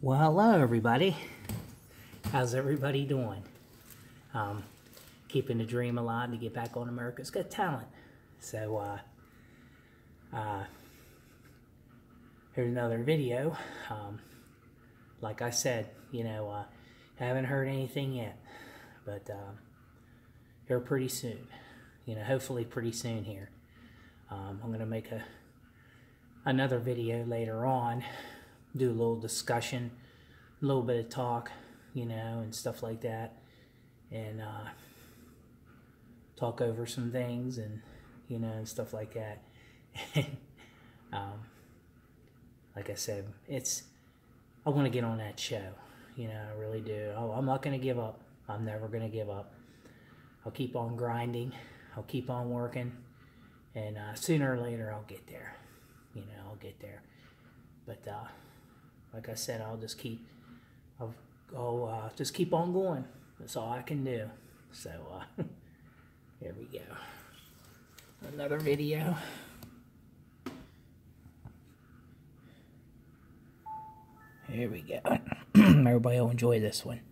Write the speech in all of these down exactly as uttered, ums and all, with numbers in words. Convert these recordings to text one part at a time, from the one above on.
Well, hello everybody. How's everybody doing? Um, keeping the dream alive to get back on America's Got Talent. So, uh, uh, here's another video. Um, like I said, you know, uh, haven't heard anything yet, but uh, here pretty soon. You know, hopefully pretty soon here. Um, I'm gonna make a another video later on. Do a little discussion, a little bit of talk, you know, and stuff like that, and uh, talk over some things, and you know, and stuff like that. um, like I said, it's I want to get on that show, you know, I really do. Oh, I'm not gonna give up. I'm never gonna give up. I'll keep on grinding. I'll keep on working, and uh, sooner or later I'll get there. You know, I'll get there. But uh, like I said, I'll just keep, I'll, I'll uh, just keep on going. That's all I can do. So uh, here we go. Another video. Here we go. Everybody will enjoy this one.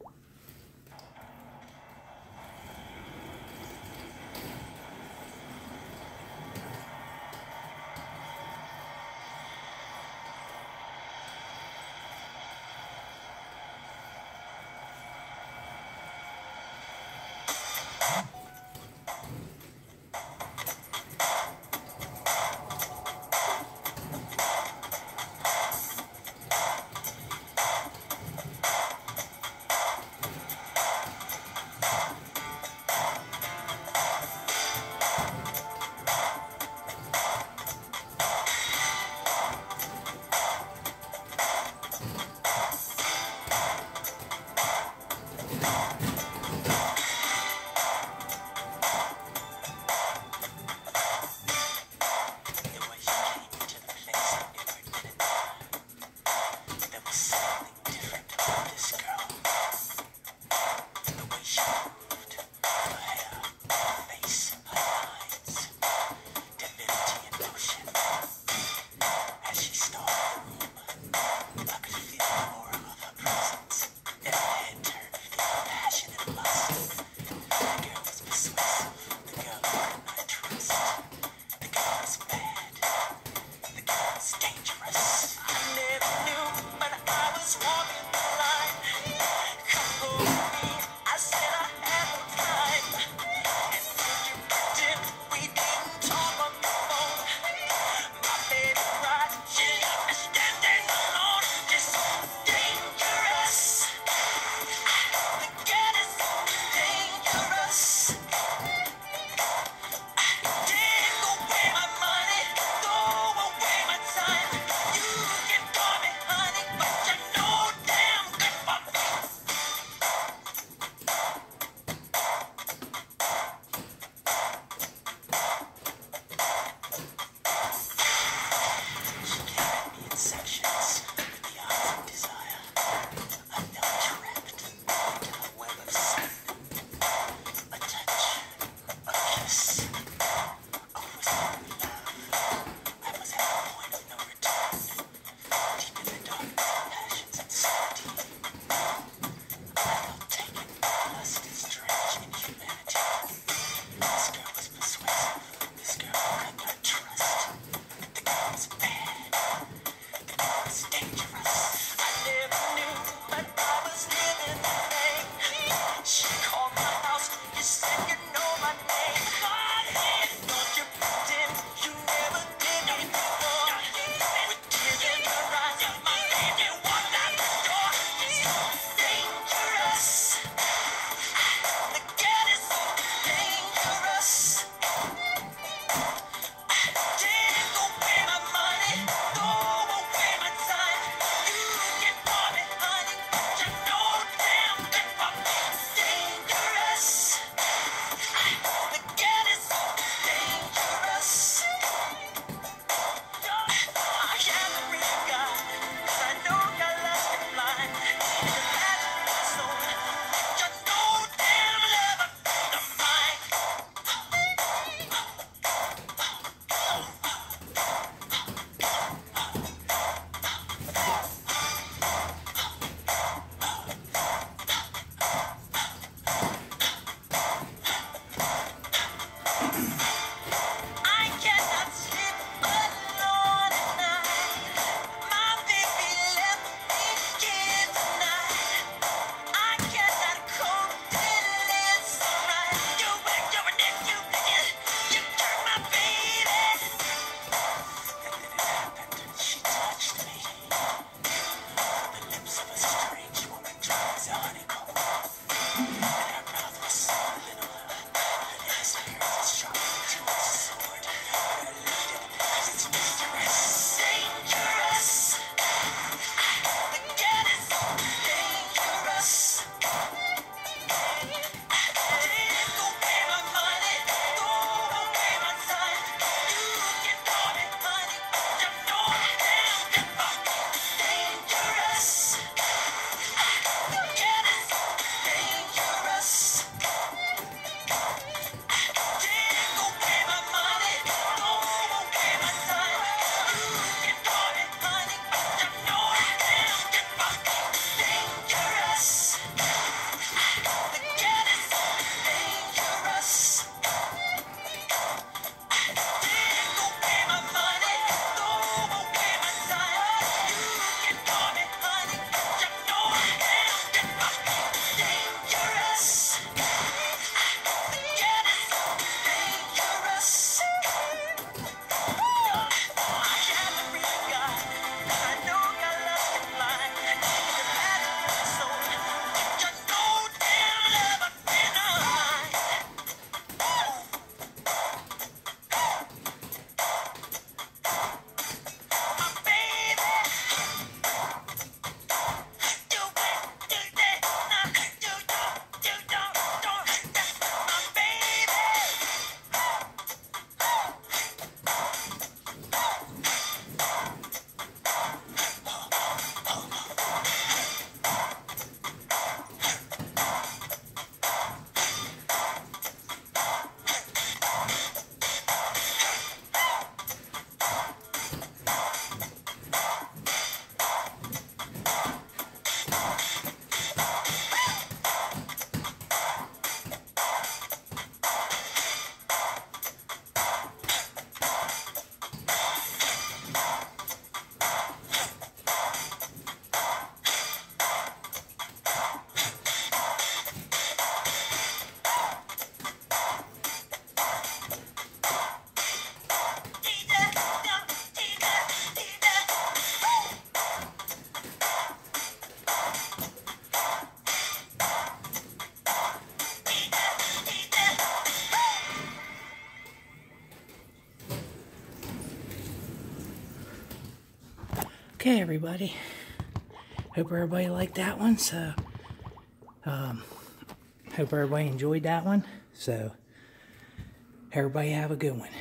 Okay, everybody. Hope everybody liked that one. So, um, hope everybody enjoyed that one. So, everybody have a good one.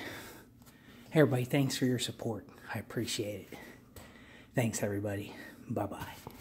Everybody, thanks for your support. I appreciate it. Thanks, everybody. Bye-bye.